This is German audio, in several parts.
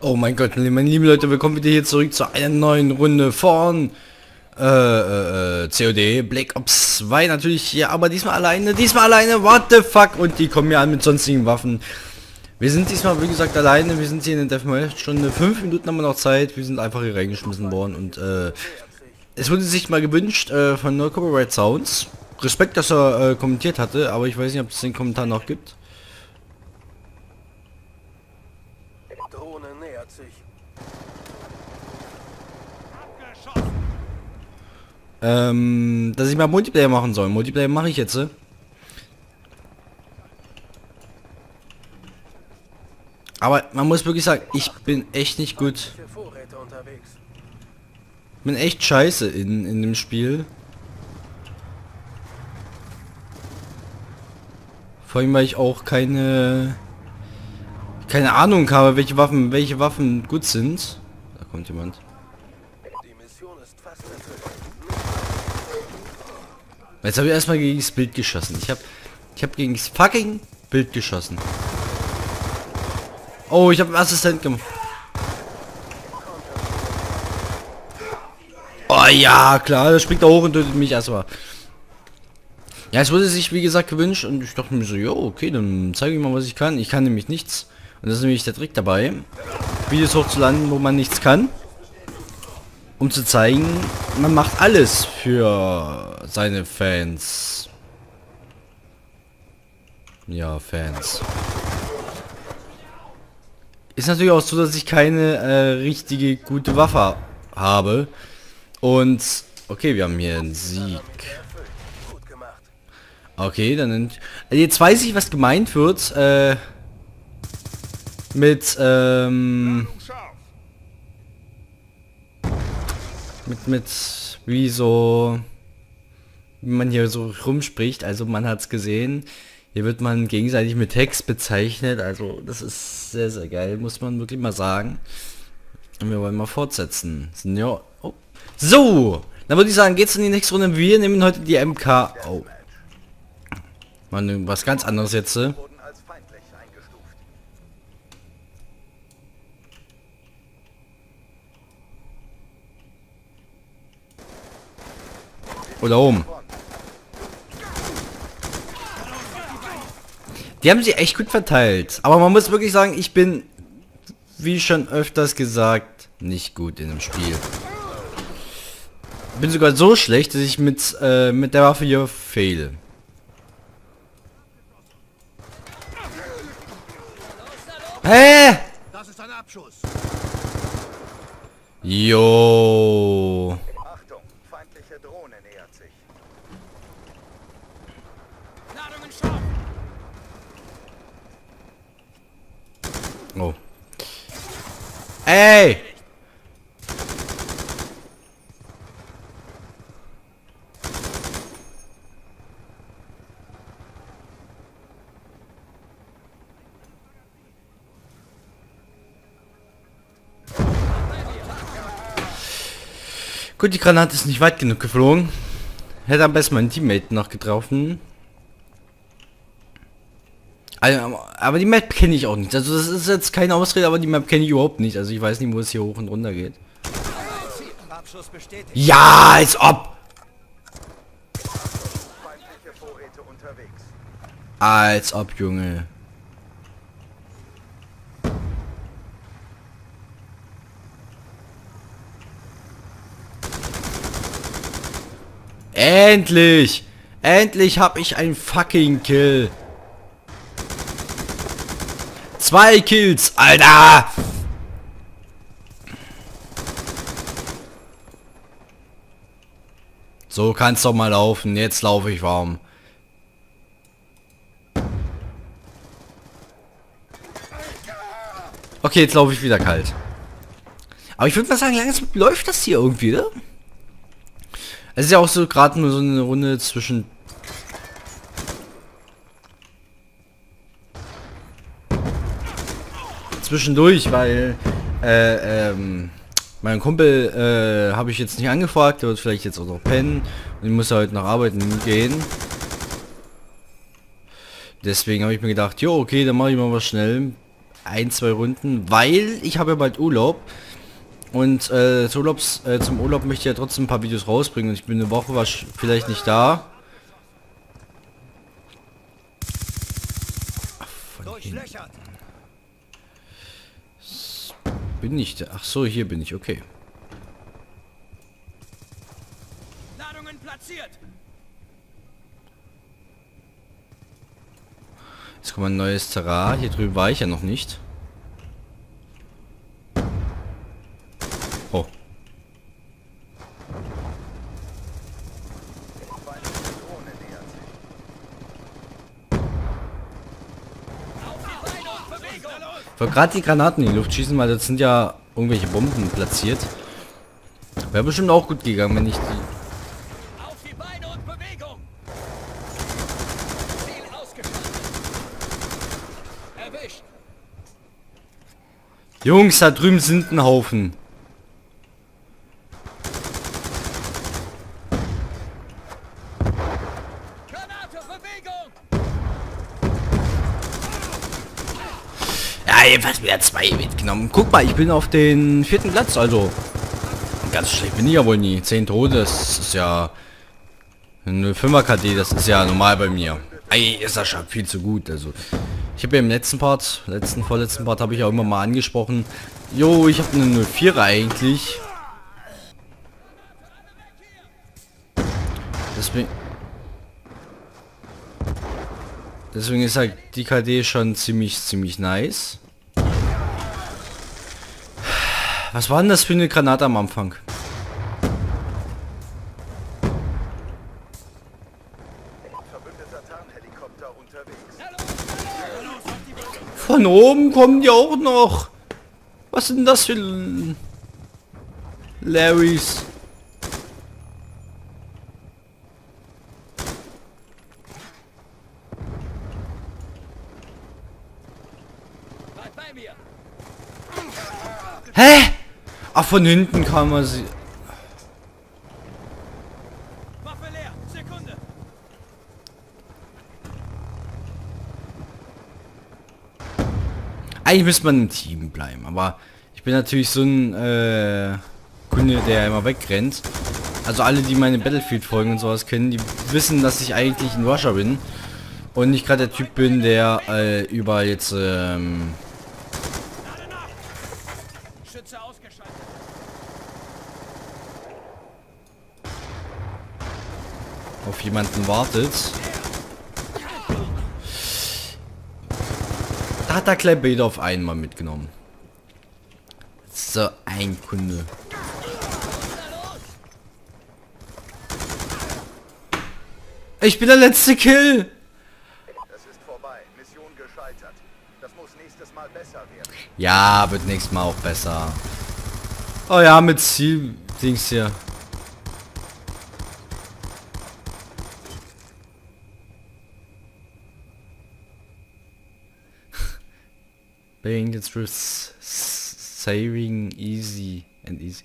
Oh mein Gott, meine lieben Leute, willkommen wieder hier zurück zu einer neuen Runde von COD Black Ops 2 natürlich hier, aber diesmal alleine, what the fuck, und die kommen ja an mit sonstigen Waffen. Wir sind diesmal, wie gesagt, alleine, wir sind hier in der Deathmatch-Stunde, 5 Minuten haben wir noch Zeit, wir sind einfach hier reingeschmissen worden und es wurde sich mal gewünscht von No Copyright Sounds. Respekt, dass er kommentiert hatte, aber ich weiß nicht, ob es den Kommentar noch gibt. Drohne nähert sich. Dass ich mal Multiplayer machen soll. Multiplayer mache ich jetzt. Aber man muss wirklich sagen, ich bin echt nicht gut. Bin echt scheiße in dem Spiel. Vor allem, weil ich auch keine Ahnung habe, welche Waffen gut sind. Da kommt jemand. Jetzt habe ich erstmal gegen das Bild geschossen. Ich habe gegen das fucking Bild geschossen. Oh, ich habe einen Assistent gemacht. Oh ja, klar, der springt da hoch und tötet mich erstmal. Ja, es wurde sich wie gesagt gewünscht und ich dachte mir so, jo, okay, dann zeige ich mal, was ich kann. Ich kann nämlich nichts. Und das ist nämlich der Trick dabei, Videos hochzuladen, wo man nichts kann. Um zu zeigen, man macht alles für seine Fans. Ja, Fans. Ist natürlich auch so, dass ich keine richtige gute Waffe habe. Und okay, wir haben hier einen Sieg. Okay, dann jetzt weiß ich, was gemeint wird mit wie man hier so rumspricht. Also man hat es gesehen, hier wird man gegenseitig mit Text bezeichnet, also das ist sehr sehr geil, muss man wirklich mal sagen. Und wir wollen mal fortsetzen. Ja, oh. So, dann würde ich sagen, geht's in die nächste Runde. Wir nehmen heute die MK. Oh, man, was ganz anderes jetzt. Oder oben. Die haben sie echt gut verteilt. Aber man muss wirklich sagen, ich bin, wie schon öfters gesagt, nicht gut in dem Spiel. Bin sogar so schlecht, dass ich mit der Waffe hier fehle. Hä? Das ist ein Abschuss. Jo. Achtung, feindliche Drohne nähert sich. Ladungen scharf. Oh. Ey! Gut, die Granate ist nicht weit genug geflogen. Hätte am besten meinen Teammate noch getroffen. Also, aber die Map kenne ich auch nicht. Also das ist jetzt keine Ausrede, aber die Map kenne ich überhaupt nicht. Also ich weiß nicht, wo es hier hoch und runter geht. Ja, als ob! Als ob, Junge. Endlich! Endlich habe ich ein fucking Kill. 2 Kills, Alter! So kann's doch mal laufen. Jetzt laufe ich warm. Okay, jetzt laufe ich wieder kalt. Aber ich würde mal sagen, langsam läuft das hier irgendwie, ne? Es ist ja auch so gerade nur so eine Runde zwischendurch, weil mein Kumpel habe ich jetzt nicht angefragt, der wird vielleicht jetzt auch noch pennen und ich muss heute nach arbeiten gehen. Deswegen habe ich mir gedacht, jo, okay, dann mache ich mal was schnell. ein, zwei Runden, weil ich habe ja bald Urlaub. Und zum Urlaub möchte ich ja trotzdem ein paar Videos rausbringen. Und ich bin eine Woche vielleicht nicht da. Durchlöchert. Bin ich da? Ach so, hier bin ich, okay. Ladungen platziert. Jetzt kommt ein neues Terrain. Hier drüben war ich ja noch nicht. Oh. Feindliche Drohne nähert sich. Auf die Beine und Bewegung. Ich wollte gerade die Granaten in die Luft schießen, weil das sind ja irgendwelche Bomben platziert. Wäre bestimmt auch gut gegangen, wenn ich die... Auf die Beine und Bewegung. Ziel ausgeschaltet. Erwischt. Jungs, da drüben sind ein Haufen. Granate, Bewegung. Ja, jedenfalls wieder 2 mitgenommen. Guck mal, ich bin auf den 4. Platz, also... Ganz schlecht bin ich ja wohl nie. 10 Tote, das ist ja... Eine 5er KD, das ist ja normal bei mir. Ey, ist das schon viel zu gut, also... Ich habe ja im vorletzten Part habe ich auch immer mal angesprochen. Jo, ich habe eine 04er eigentlich. Deswegen ist halt die KD schon ziemlich nice. Was war denn das für eine Granate am Anfang? Verbündeter Tarnhelikopter unterwegs. Von oben kommen die auch noch. Was sind das für Larrys? Bleib bei mir. Hä? Ach, von hinten kann man sie... Waffe leer. Sekunde. Eigentlich müsste man im Team bleiben, aber ich bin natürlich so ein Kunde, der immer wegrennt. Also alle, die meine Battlefield-Folgen und sowas kennen, die wissen, dass ich eigentlich ein Rusher bin. Und nicht gerade der Typ bin, der überall jetzt Schütze ausgeschaltet. auf jemanden wartet. Da hat der Kleber auf einmal mitgenommen. So ein Kunde. Ich bin der letzte Kill. Es ist vorbei. Mission gescheitert. Das muss nächstes Mal besser werden. Ja, wird nächstes Mal auch besser. Oh ja, mit Ziel-Dings hier. Being the truth, saving easy and easy.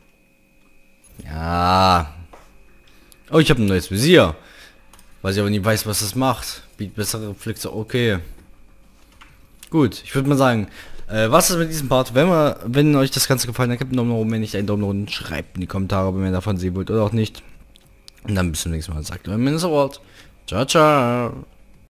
Ja. Oh, ich habe ein neues Visier. Weiß ich aber nicht weiß, was das macht. Bietet bessere Reflexe. Okay. Gut, ich würde mal sagen, was ist mit diesem Part? Wenn euch das Ganze gefallen hat, gebt einen Daumen nach oben, wenn nicht einen Daumen nach unten, schreibt in die Kommentare, ob ihr mehr davon sehen wollt oder auch nicht. Und dann bis zum nächsten Mal. Sagt euer Minnesota. Ciao, ciao.